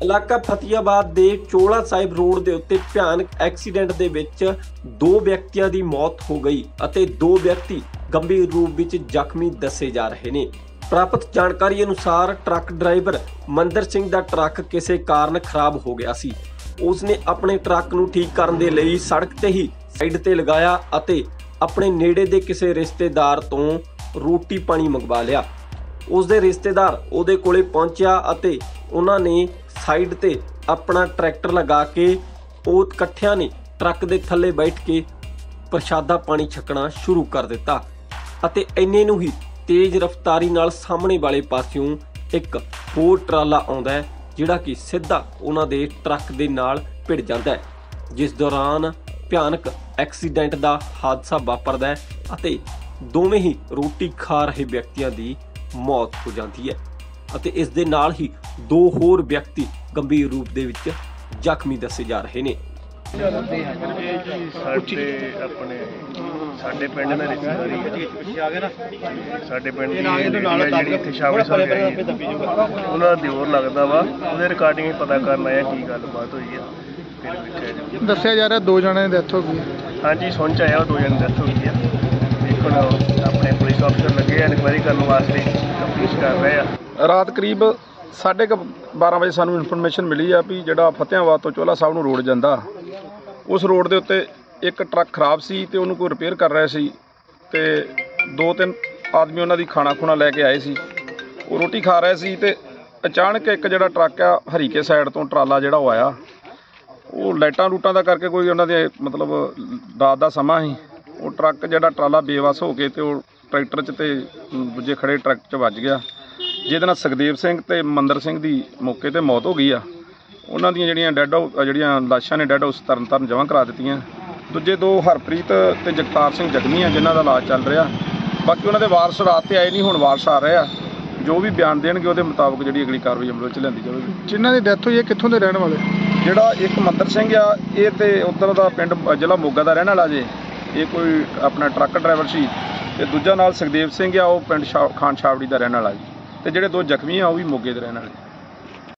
ਇਲਾਕਾ ਫਤਿਆਬਾਦ ਦੇ ਚੋਲਾ ਸਾਹਿਬ ਰੋਡ ਦੇ ਉੱਤੇ ਭਿਆਨਕ ਐਕਸੀਡੈਂਟ ਦੇ ਵਿੱਚ 2 ਵਿਅਕਤੀਆਂ ਦੀ ਮੌਤ ਹੋ ਗਈ ਅਤੇ 2 ਵਿਅਕਤੀ ਗੰਭੀਰ ਰੂਪ ਵਿੱਚ ਜ਼ਖਮੀ ਦੱਸੇ ਜਾ ਰਹੇ ਨੇ। ਪ੍ਰਾਪਤ ਜਾਣਕਾਰੀ ਅਨੁਸਾਰ ਟਰੱਕ ਡਰਾਈਵਰ ਮੰਦਰ ਸਿੰਘ ਦਾ ਟਰੱਕ ਕਿਸੇ ਕਾਰਨ ਖਰਾਬ ਹੋ ਗਿਆ ਸੀ। ਉਸਨੇ ਆਪਣੇ ਟਰੱਕ ਨੂੰ ਠੀਕ ਕਰਨ ਦੇ ਲਈ ਸੜਕ ਤੇ ਹੀ ਸਾਈਡ ਤੇ ਲਗਾਇਆ ਅਤੇ ਆਪਣੇ ਨੇੜੇ ਦੇ ਕਿਸੇ ਰਿਸ਼ਤੇਦਾਰ ਤੋਂ ਰੋਟੀ ਪਾਣੀ ਮੰਗਵਾ ਲਿਆ। ਉਸਦੇ ਰਿਸ਼ਤੇਦਾਰ ਉਹਦੇ ਕੋਲੇ ਪਹੁੰਚਿਆ ਅਤੇ ਉਹਨਾਂ ਨੇ ਸਾਈਡ ਤੇ ਆਪਣਾ ਟਰੈਕਟਰ ਲਗਾ ਕੇ ਉਹ ਇਕੱਠਿਆਂ ਨੇ ਟਰੱਕ ਦੇ ਥੱਲੇ ਬੈਠ ਕੇ ਪ੍ਰਸ਼ਾਦਾ ਪਾਣੀ ਛਕਣਾ ਸ਼ੁਰੂ ਕਰ ਦਿੱਤਾ ਅਤੇ ਇੰਨੇ ਨੂੰ ਹੀ ਤੇਜ਼ ਰਫ਼ਤਾਰੀ ਨਾਲ ਸਾਹਮਣੇ ਵਾਲੇ ਪਾਸਿਓਂ ਇੱਕ ਹੋਰ ਟਰਾਲਾ ਆਉਂਦਾ ਹੈ ਜਿਹੜਾ ਕਿ ਸਿੱਧਾ ਉਹਨਾਂ ਦੇ ਟਰੱਕ ਦੇ ਨਾਲ ਭਿੜ ਜਾਂਦਾ ਹੈ, ਜਿਸ ਦੌਰਾਨ ਭਿਆਨਕ ਐਕਸੀਡੈਂਟ ਦਾ ਹਾਦਸਾ ਵਾਪਰਦਾ ਹੈ ਅਤੇ ਦੋਵੇਂ ਹੀ ਰੋਟੀ ਖਾ ਰਹੇ ਵਿਅਕਤੀਆਂ ਦੀ ਮੌਤ ਹੋ ਜਾਂਦੀ ਹੈ ਅਤੇ ਇਸ ਦੇ ਨਾਲ ਹੀ 2 ਹੋਰ ਵਿਅਕਤੀ ਗੰਭੀਰ ਰੂਪ ਦੇ ਵਿੱਚ ਜ਼ਖਮੀ ਦੱਸੇ ਜਾ ਰਹੇ ਨੇ। ਸਾਡੇ ਪਿੰਡ ਦਾ ਸਾਡੇ ਪਿੰਡ ਦੀ ਜਿਹੜੀ ਇੱਥੇ ਸ਼ਾਮਲ ਉਹਨਾਂ ਦਾ ਦਿਓਰ ਲੱਗਦਾ ਵਾ, ਉਹਦੇ ਰਿਕਾਰਡਿੰਗ ਪਤਾ ਕਰਨ ਆਇਆ ਕੀ ਗੱਲਬਾਤ ਹੋਈ ਆ। ਫਿਰ ਦੱਸਿਆ ਜਾ ਰਿਹਾ 2 ਜਣਿਆਂ ਦੀ ਡੈਥ ਹੋ ਗਈ। ਹਾਂਜੀ, ਸੁਣ ਚ ਆਇਆ 2 ਜਣੇ ਡੈਥ ਹੋ ਗਈ ਆ। ਦੇਖੋ ਆਪਣੇ ਪੁਲਿਸ ਅਫਸਰ ਲੱਗੇ ਆ ਇਨਕੁਆਇਰੀ ਕਰਨ ਵਾਸਤੇ, ਤਫਤੀਸ਼ ਕਰ ਰਹੇ ਆ। ਰਾਤ ਕਰੀਬ 12:30 ਵਜੇ ਸਾਨੂੰ ਇਨਫੋਰਮੇਸ਼ਨ ਮਿਲੀ ਆ ਵੀ ਜਿਹੜਾ ਫਤਿਆਬਾਦ ਤੋਂ ਚੋਲਾ ਸਾਹਿਬ ਨੂੰ ਰੋਡ ਜਾਂਦਾ, ਉਸ ਰੋਡ ਦੇ ਉੱਤੇ ਇੱਕ ਟਰੱਕ ਖਰਾਬ ਸੀ ਤੇ ਉਹਨੂੰ ਕੋਈ ਰਿਪੇਅਰ ਕਰ ਰਿਹਾ ਸੀ ਤੇ 2-3 ਆਦਮੀ ਉਹਨਾਂ ਦੀ ਖਾਣਾ ਖੁਣਾ ਲੈ ਕੇ ਆਏ ਸੀ। ਉਹ ਰੋਟੀ ਖਾ ਰਹੇ ਸੀ ਤੇ ਅਚਾਨਕ ਇੱਕ ਜਿਹੜਾ ਟਰੱਕ ਆ ਹਰੀਕੇ ਸਾਈਡ ਤੋਂ ਟਰਾਲਾ ਜਿਹੜਾ ਉਹ ਆਇਆ। ਉਹ ਲਾਈਟਾਂ ਰੂਟਾਂ ਦਾ ਕਰਕੇ ਕੋਈ ਉਹਨਾਂ ਦੇ ਮਤਲਬ ਰਾਤ ਦਾ ਸਮਾਂ ਸੀ, ਉਹ ਟਰੱਕ ਜਿਹੜਾ ਟਰਾਲਾ ਬੇਵੱਸ ਹੋ ਕੇ ਤੇ ਉਹ ਟਰੈਕਟਰ 'ਚ ਤੇ ਦੂਜੇ ਖੜੇ ਟਰੱਕ 'ਚ ਵੱਜ ਗਿਆ, ਜਿਹਦੇ ਨਾਲ ਸੁਖਦੇਵ ਸਿੰਘ ਤੇ ਮੰਦਰ ਸਿੰਘ ਦੀ ਮੌਕੇ ਤੇ ਮੌਤ ਹੋ ਗਈ ਆ। ਉਹਨਾਂ ਦੀਆਂ ਜਿਹੜੀਆਂ ਲਾਸ਼ਾਂ ਨੇ ਡੈੱਡ ਹਾਊਸ ਤਰਨਤਾਰਨ ਜਮ੍ਹਾਂ ਕਰਾ ਦਿੱਤੀਆਂ। ਦੂਜੇ 2 ਹਰਪ੍ਰੀਤ ਤੇ ਜਗਤਾਰ ਸਿੰਘ ਜ਼ਖਮੀ ਆ, ਜਿਨ੍ਹਾਂ ਦਾ ਇਲਾਜ ਚੱਲ ਰਿਹਾ। ਬਾਕੀ ਉਹਨਾਂ ਦੇ ਵਾਰਸ ਰਾਤ ਤੇ ਆਏ ਨਹੀਂ, ਹੁਣ ਵਾਰਸ ਆ ਰਹੇ ਆ, ਜੋ ਵੀ ਬਿਆਨ ਦੇਣਗੇ ਉਹਦੇ ਮੁਤਾਬਕ ਜਿਹੜੀ ਅਗਲੀ ਕਾਰਵਾਈ ਅਮਲ ਵਿੱਚ ਲਿਆਂਦੀ ਜਾਵੇਗੀ। ਜਿਨ੍ਹਾਂ ਦੀ ਡੈਥ ਹੋਈ ਹੈ ਕਿੱਥੋਂ ਦੇ ਰਹਿਣ ਵਾਲੇ? ਜਿਹੜਾ ਇੱਕ ਮੰਦਰ ਸਿੰਘ ਆ, ਇਹ ਤੇ ਉੱਧਰ ਦਾ ਪਿੰਡ ਜ਼ਿਲ੍ਹਾ ਮੋਗਾ ਦਾ ਰਹਿਣ ਵਾਲਾ ਜੇ, ਇਹ ਕੋਈ ਆਪਣਾ ਟਰੱਕ ਡਰਾਈਵਰ ਸੀ, ਤੇ ਦੂਜਾ ਨਾਲ ਸੁਖਦੇਵ ਸਿੰਘ ਆ, ਉਹ ਪਿੰਡ ਖਾਨ ਛਾਵੜੀ ਦਾ ਰਹਿਣ ਵਾਲਾ ਜੀ, ਤੇ ਜਿਹੜੇ 2 ਜ਼ਖਮੀ ਆ ਉਹ ਵੀ ਮੋਗੇ ਦੇ ਰਹਿਣ ਵਾਲੇ।